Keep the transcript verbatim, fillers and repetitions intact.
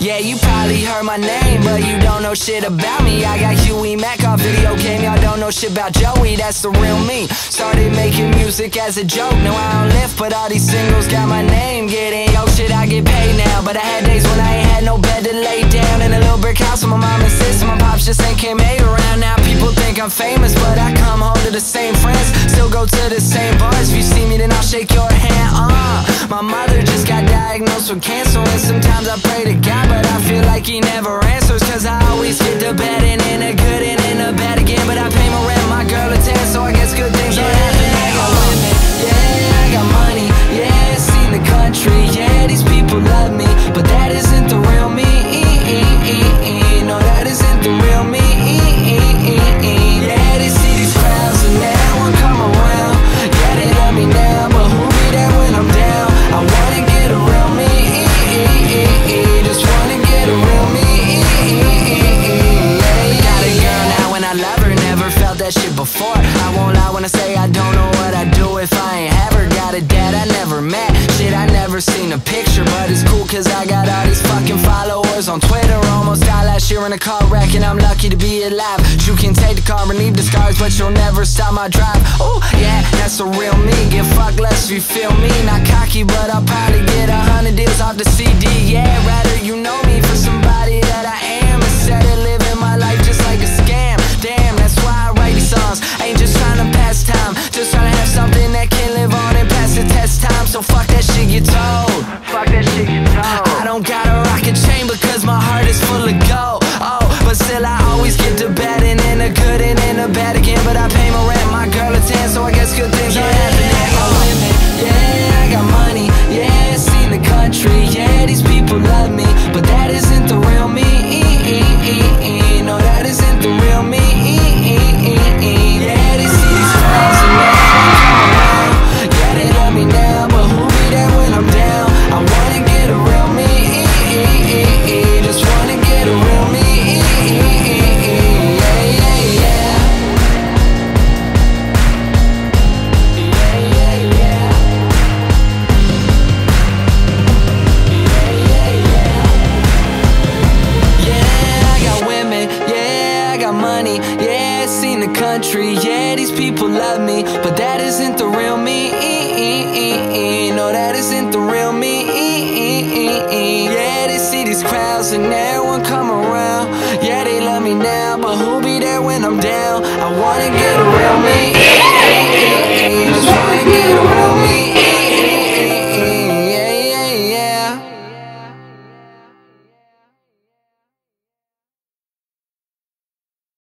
Yeah, you probably heard my name, but you don't know shit about me. I got Huey Mack off video game, y'all don't know shit about Joey, that's the real me. Started making music as a joke, no I don't lift, but all these singles got my name getting. Yo shit, I get paid now, but I had days when I ain't had no bed to lay down. In a little brick house with my mom and sister, my pops just ain't came eight around. Now people think I'm famous, but I come home to the same friends, still go to the same bars. If you see me then I'll shake your hand, uh My mother just got diagnosed with cancer, and sometimes I pray to God, but I feel like he never answers. Cause I always get to bed and in a good and in a bad again. But I pay my rent, my girl a tan, so I guess good things don't happen. I got women, yeah, I got money, yeah, seen the country, yeah, these people love me, but that isn't the real me. No, that isn't the real me. Yeah, they see these crowds and they won't come around. Yeah, they love me now, but who be there when I'm down? I wanna get a real me, just wanna get a real me. Yeah, got a girl now and I love her, never felt that shit before. I won't lie when I say I don't know what I'd do if I ain't have her. Got a dad I never met, shit I never seen a picture, but it's cool cause I got all these fucking followers on Twitter. Almost died last year in a car wreck and I'm lucky to be alive. You can take the car and leave the scars, but you'll never stop my drive. Oh yeah, that's the real me, give fuck less if you feel me. Not cocky, but I'll probably get a hundred deals off the C D. Yeah, rather you know me for somebody that I am, instead of living